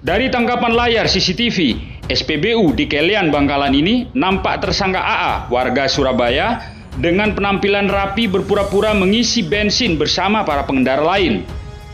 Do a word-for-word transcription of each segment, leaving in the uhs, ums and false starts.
Dari tangkapan layar C C T V, S P B U di Kelian Bangkalan ini nampak tersangka A A, warga Surabaya, dengan penampilan rapi berpura-pura mengisi bensin bersama para pengendara lain.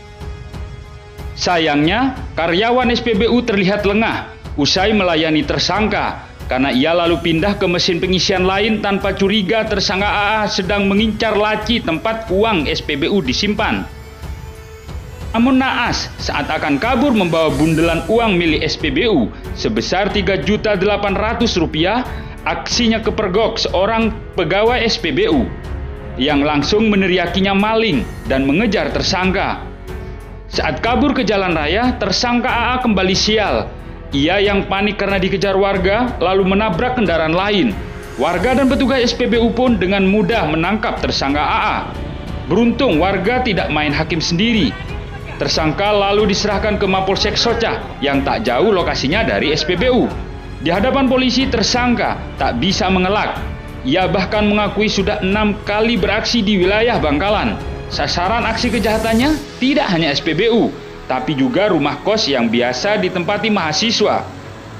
Sayangnya, karyawan S P B U terlihat lengah usai melayani tersangka karena ia lalu pindah ke mesin pengisian lain tanpa curiga tersangka A A sedang mengincar laci tempat uang S P B U disimpan. Namun naas saat akan kabur membawa bundelan uang milik S P B U sebesar tiga juta delapan ratus rupiah, aksinya kepergok seorang pegawai S P B U yang langsung meneriakinya maling dan mengejar tersangka. Saat kabur ke jalan raya, tersangka A A kembali sial. Ia yang panik karena dikejar warga lalu menabrak kendaraan lain. Warga dan petugas S P B U pun dengan mudah menangkap tersangka A A. Beruntung warga tidak main hakim sendiri. Tersangka lalu diserahkan ke Mapolsek Socah yang tak jauh lokasinya dari S P B U. Di hadapan polisi, tersangka tak bisa mengelak. Ia bahkan mengakui sudah enam kali beraksi di wilayah Bangkalan. Sasaran aksi kejahatannya tidak hanya S P B U, tapi juga rumah kos yang biasa ditempati mahasiswa.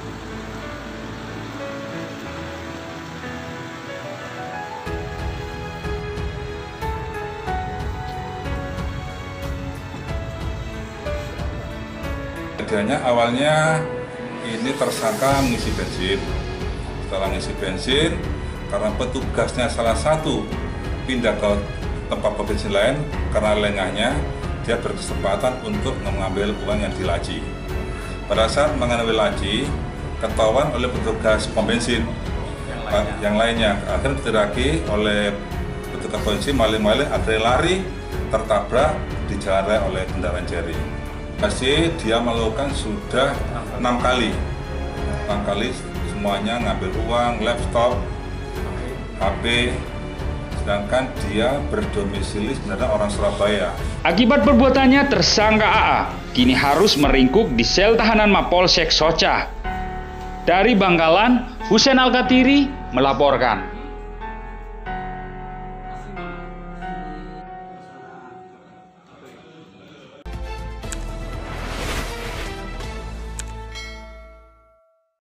Kejadiannya awalnya ini tersangka mengisi bensin. Setelah mengisi bensin, karena petugasnya salah satu pindah ke tempat bensin lain, karena lengahnya dia berkesempatan untuk mengambil uang yang di laci. Pada saat mengambil laci, ketahuan oleh petugas pom bensin yang, yang lainnya. Akhirnya diteraki oleh petugas bensin, maling-maling akhirnya lari, tertabrak di jalan raya oleh kendaraan Jerry. Masih dia melakukan sudah enam kali, enam kali semuanya ngambil uang, laptop, H P. Sedangkan dia berdomisili sebenarnya orang Surabaya. Akibat perbuatannya, tersangka A A kini harus meringkuk di sel tahanan Mapolsek Socah. Dari Bangkalan, Husein Alkatiri melaporkan.